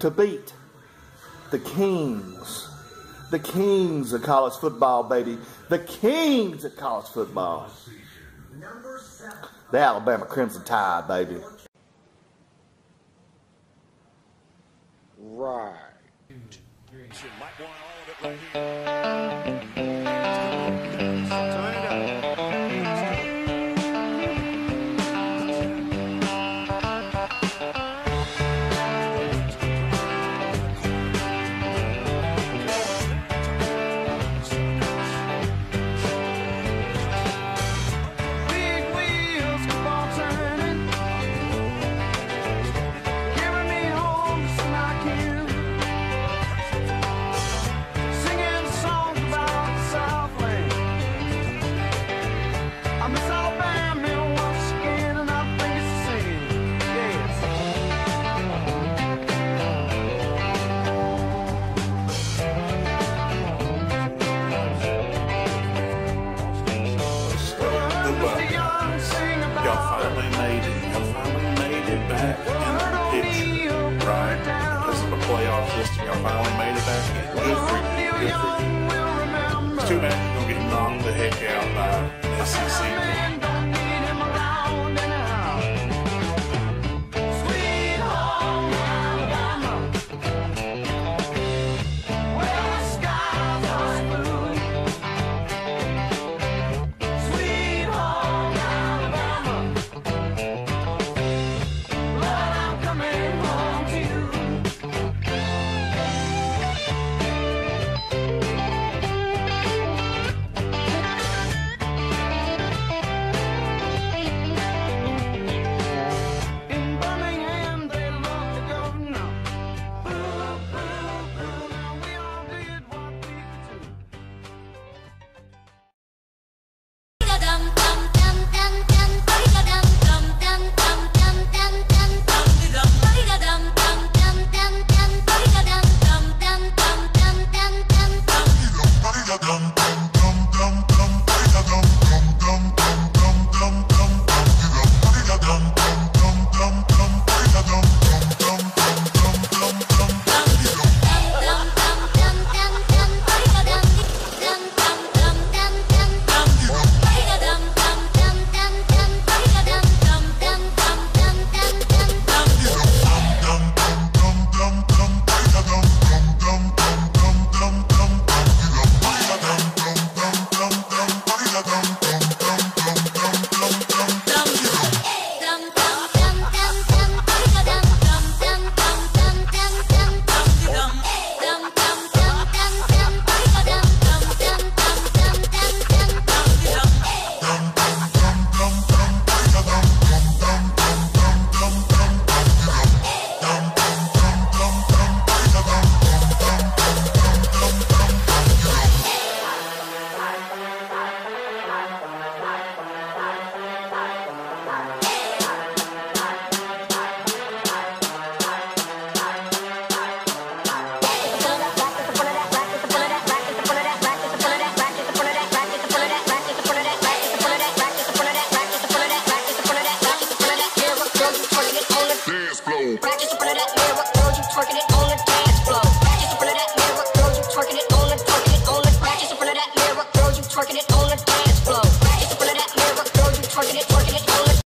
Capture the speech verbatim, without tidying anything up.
to beat the kings. The kings of college football, baby. The kings of college football. The Alabama Crimson Tide, baby. Right. Y'all finally made it. Y'all finally made it back in the picture, right? Because of the playoff system, y'all finally made it back in. Good for you. Good for you. It's too bad you're going to get knocked the heck out by an S E C team.